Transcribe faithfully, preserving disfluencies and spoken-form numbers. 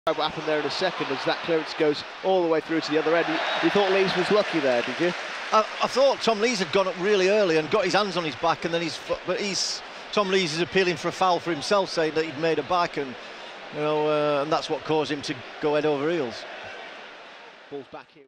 What happened there in a second as that clearance goes all the way through to the other end. You, you thought Lees was lucky there, did you? I, I thought Tom Lees had gone up really early and got his hands on his back, and then he's but he's Tom Lees is appealing for a foul for himself, saying that he'd made a back, and you know, uh, and that's what caused him to go head over heels. Ball's back here.